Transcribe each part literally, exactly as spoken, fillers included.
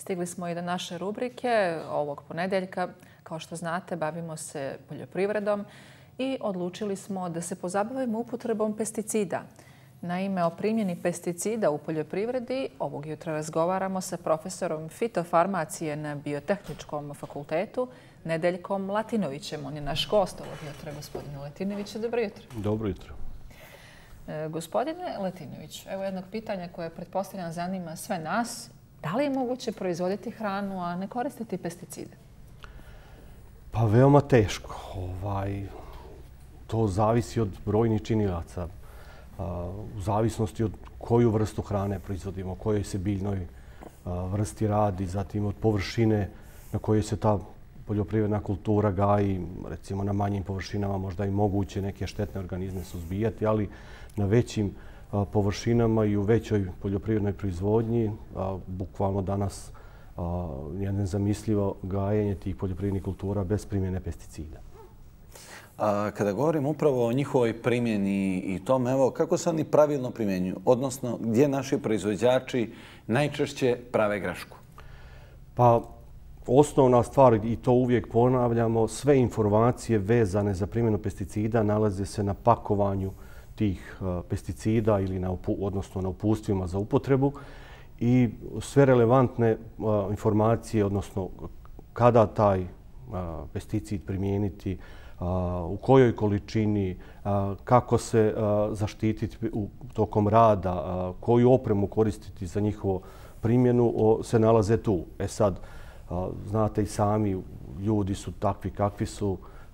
Stigli smo i do naše rubrike ovog ponedeljka. Kao što znate, bavimo se poljoprivredom i odlučili smo da se pozabavimo upotrebom pesticida. Naime, o primjeni pesticida u poljoprivredi ovog jutra razgovaramo sa profesorom fitofarmacije na Biotehničkom fakultetu, Nedeljkom Latinovićem. On je naš gost ovog jutra. Gospodine Latinoviću, dobro jutro. Dobro jutro. E, gospodine Latinović, evo jednog pitanja koje pretpostavljam zanima sve nas. Da li je moguće proizvoditi hranu, a ne koristiti pesticide? Pa veoma teško. Ovaj, to zavisi od brojnih činilaca. U zavisnosti od koju vrstu hrane proizvodimo, kojoj se biljnoj vrsti radi, zatim od površine na kojoj se ta poljoprivredna kultura gaji, recimo na manjim površinama možda i moguće neke štetne organizme suzbijati, ali na većim površinama i u većoj poljoprivrednoj proizvodnji, bukvalno danas je nezamislivo gajenje tih poljoprivrednih kultura bez primjene pesticida. A kada govorimo upravo o njihovoj primjeni i tome, evo, kako se oni pravilno primjenjuju? Odnosno, gdje naši proizvođači najčešće prave grešku? Pa, osnovna stvar, i to uvijek ponavljamo, sve informacije vezane za primjenu pesticida nalaze se na pakovanju tih pesticida ili na, odnosno na uputstvima za upotrebu i sve relevantne informacije, odnosno kada taj pesticid primijeniti, u kojoj količini, kako se zaštititi tokom rada, koju opremu koristiti za njihovu primjenu, se nalaze tu. E sad, znate i sami, ljudi su takvi kakvi su,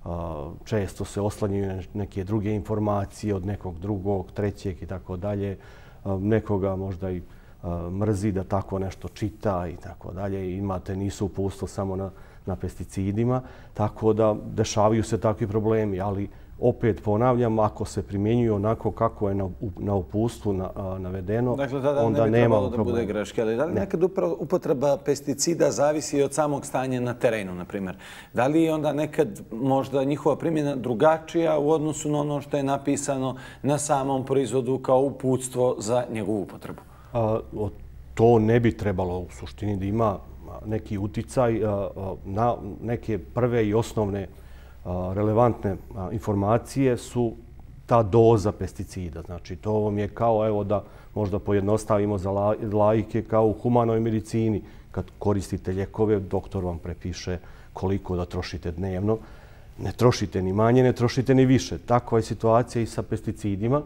često se oslanjaju na neke druge informacije od nekog drugog, trećeg i tako dalje. Nekoga možda i mrzi da tako nešto čita i tako dalje. Imate, nisu uputstva samo na na pesticidima, tako da dešavaju se takvi problemi, ali opet ponavljam, ako se primjenjuju onako kako je na, na uputstvu na, a, navedeno, dakle, tada onda ne bi nema trebalo da problema. bude greške, ali da li ne. nekad upotreba pesticida zavisi od samog stanja na terenu, na primjer? Da li je onda nekad možda njihova primjena drugačija u odnosu na ono što je napisano na samom proizvodu kao uputstvo za njegovu upotrebu? A, to ne bi trebalo u suštini da ima neki uticaj na neke prve i osnovne relevantne informacije su ta doza pesticida. Znači, to vam je kao, evo da možda pojednostavimo za laike, kao u humanoj medicini. Kad koristite lijekove, doktor vam prepiše koliko da trošite dnevno. Ne trošite ni manje, ne trošite ni više. Takva je situacija i sa pesticidima,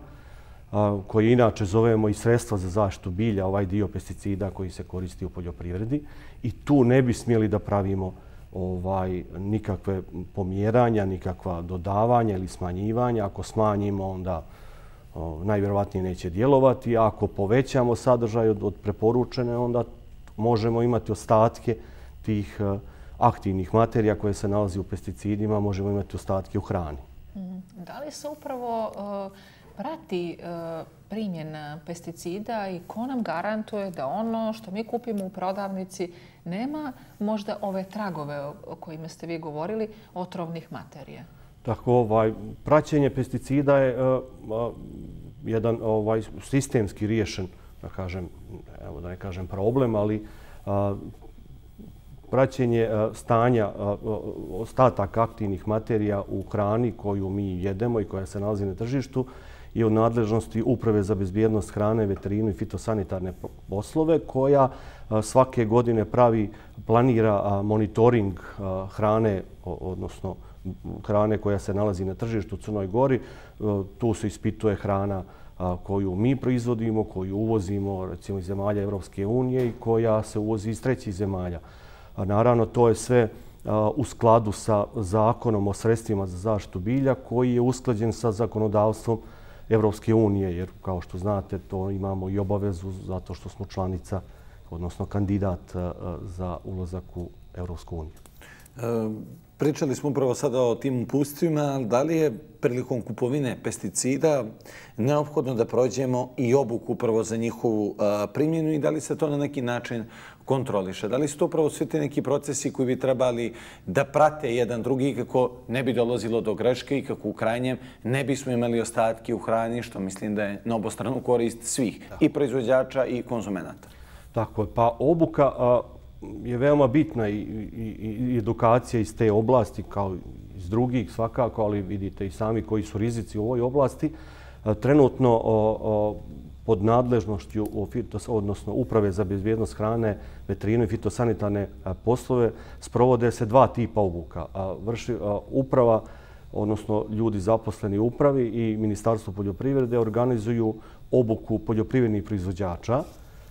koji inače zovemo i sredstva za zaštitu bilja, ovaj dio pesticida koji se koristi u poljoprivredi. I tu ne bi smjeli da pravimo ovaj, nikakve pomjeranja, nikakva dodavanja ili smanjivanja. Ako smanjimo, onda o, najvjerovatnije neće djelovati. A ako povećamo sadržaj od, od preporučene, onda možemo imati ostatke tih uh, aktivnih materija koje se nalazi u pesticidima, možemo imati ostatke u hrani. Da li se upravo uh, prati uh, primjena pesticida i ko nam garantuje da ono što mi kupimo u prodavnici nema možda ove tragove o kojima ste vi govorili, otrovnih materija? Tako, ovaj, praćenje pesticida je uh, uh, jedan ovaj, sistemski riješen, da kažem, evo da ne kažem problem, ali uh, praćenje uh, stanja uh, ostataka aktivnih materija u hrani koju mi jedemo i koja se nalazi na tržištu i u nadležnosti Uprave za bezbjednost hrane, veterinu i fitosanitarne poslove, koja svake godine pravi, planira monitoring hrane, odnosno hrane koja se nalazi na tržištu u Crnoj Gori. Tu se ispituje hrana koju mi proizvodimo, koju uvozimo recimo iz zemalja Evropske unije i koja se uvozi iz trećih zemalja. Naravno, to je sve u skladu sa zakonom o sredstvima za zaštitu bilja koji je usklađen sa zakonodavstvom Evropske unije, jer kao što znate to imamo i obavezu zato što smo članica, odnosno kandidat za ulazak u Evropsku uniju. Pričali smo upravo sada o tim uputstvima, da li je prilikom kupovine pesticida neophodno da prođemo i obuku upravo za njihovu primjenu i da li se to na neki način kontroliše? Da li su to upravo svi ti neki procesi koji bi trebali da prate jedan drugi kako ne bi dolazilo do greške i kako u krajnjem ne bismo imali ostatke u hrani, što mislim da je na obostranu korist svih, i proizvođača i konzumenata? Tako je. Pa obuka je veoma bitna i, i, i edukacija iz te oblasti kao iz drugih svakako, ali vidite i sami koji su rizici u ovoj oblasti. Trenutno o, o, pod nadležnošću, odnosno Uprave za bezbjednost hrane, veterinu i fitosanitarne poslove, sprovode se dva tipa obuka. Vrši uprava, odnosno ljudi zaposleni u upravi i Ministarstvo poljoprivrede organizuju obuku poljoprivrednih proizvođača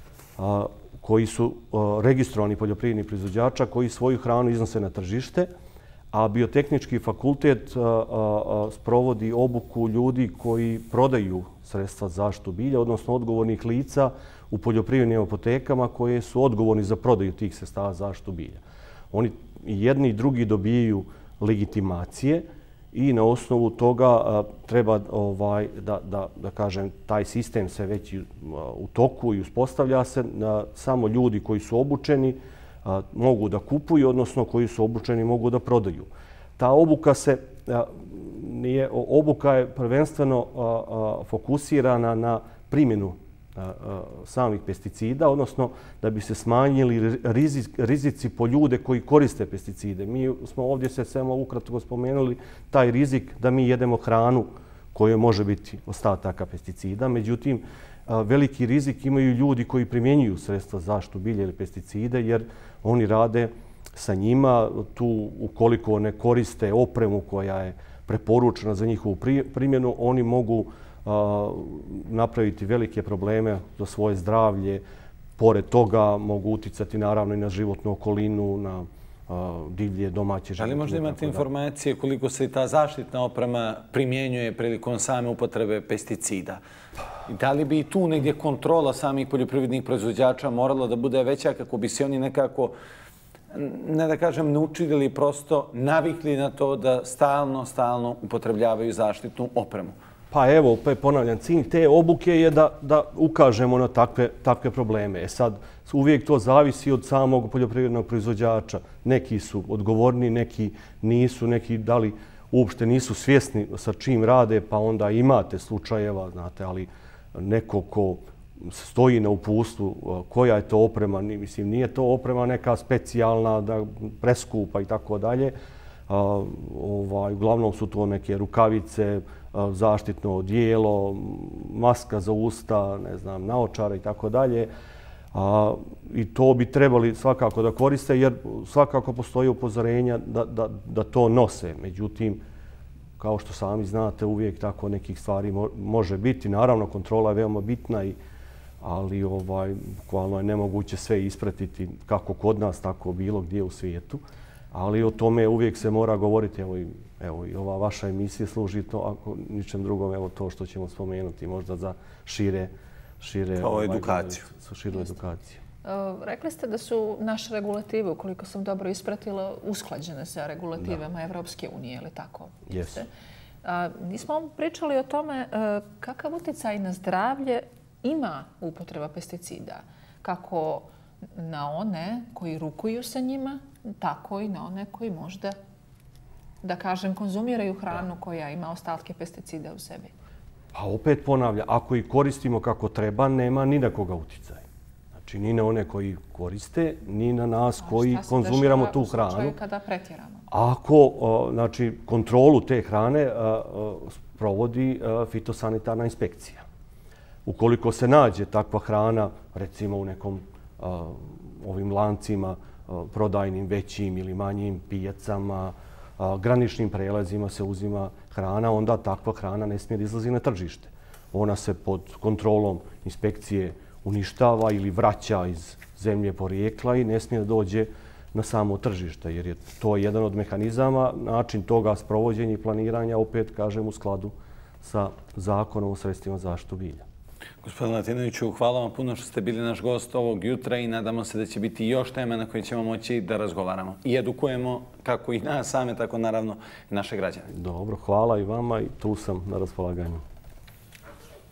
koji su registrovani poljoprivredni proizvođača koji svoju hranu iznose na tržište, a Biotehnički fakultet sprovodi obuku ljudi koji prodaju sredstva za zaštitu bilja, odnosno odgovornih lica u poljoprivrednim apotekama koje su odgovorni za prodaju tih sredstava za zaštitu bilja. Oni jedni i drugi dobijaju legitimacije i na osnovu toga treba ovaj, da, da, da kažem, taj sistem se već u toku i uspostavlja se. Samo ljudi koji su obučeni mogu da kupuju, odnosno koji su obučeni mogu da prodaju. Ta obuka se nije, obuka je prvenstveno fokusirana na primjenu samih pesticida, odnosno da bi se smanjili rizici po ljude koji koriste pesticide. Mi smo ovdje se samo ukratko spomenuli taj rizik da mi jedemo hranu koja može biti ostataka pesticida. Međutim, veliki rizik imaju ljudi koji primjenjuju sredstva za zaštitu bilja ili pesticide, jer oni rade sa njima. Tu, ukoliko ne koriste opremu koja je preporučena za njihovu primjenu, oni mogu napraviti velike probleme za svoje zdravlje. Pored toga mogu uticati naravno i na životnu okolinu, na divlje domaće životinje. Ali možda imate informacije koliko se ta zaštitna oprema primjenjuje prilikom same upotrebe pesticida? Da li bi tu negdje kontrola samih poljoprivrednih proizvođača morala da bude veća kako bi se oni nekako, ne da kažem naučili, prosto navikli na to da stalno, stalno upotrebljavaju zaštitnu opremu? Pa evo, opet ponavljam, cilj te obuke je da, da ukažemo na takve, takve probleme. E sad, uvijek to zavisi od samog poljoprivrednog proizvođača. Neki su odgovorni, neki nisu, neki da li uopšte nisu svjesni sa čim rade, pa onda imate slučajeva, znate, ali neko ko stoji na uputstvu koja je to oprema, mislim, nije to oprema neka specijalna, da preskupa i tako dalje. Uglavnom su to neke rukavice, zaštitno odijelo, maska za usta, ne znam, naočara i tako dalje. I to bi trebali svakako da koriste, jer svakako postoje upozorenja da, da, da to nose. Međutim, kao što sami znate, uvijek tako nekih stvari može biti. Naravno, kontrola je veoma bitna, i, ali ovaj, bukvalno je nemoguće sve ispratiti kako kod nas, tako bilo gdje u svijetu. Ali o tome uvijek se mora govoriti. Evo i, evo i ova vaša emisija služi to, ako ničem drugom, evo to što ćemo spomenuti, možda za šire, šire kao edukaciju. Širu edukaciju. Rekli ste da su naše regulative, ukoliko sam dobro ispratila, usklađene sa regulativama Evropske unije, ili tako? Jesu. Nismo pričali o tome kakav utjecaj na zdravlje ima upotreba pesticida. Kako na one koji rukuju sa njima, tako i na one koji možda, da kažem, konzumiraju hranu koja ima ostatke pesticida u sebi. Pa opet ponavlja, ako ih koristimo kako treba, nema ni na koga utjecaj. Znači, ni na one koji koriste, ni na nas koji konzumiramo tu hranu. A šta se dešava u slučaju kada pretjeramo? Ako, znači, kontrolu te hrane provodi fitosanitarna inspekcija. Ukoliko se nađe takva hrana, recimo u nekom ovim lancima prodajnim, većim ili manjim pijacama, graničnim prelazima se uzima hrana, onda takva hrana ne smije da izlazi na tržište. Ona se pod kontrolom inspekcije uništava ili vraća iz zemlje porijekla i ne smije da dođe na samo tržište, jer je to jedan od mehanizama, način toga sprovođenja i planiranja, opet kažem, u skladu sa zakonom o sredstvima za zaštitu bilja. Gospodin Latinoviću, hvala vam puno što ste bili naš gost ovog jutra i nadamo se da će biti još tema na koje ćemo moći da razgovaramo i edukujemo kako i nas same, tako naravno i naše građane. Dobro, hvala i vama i tu sam na raspolaganju.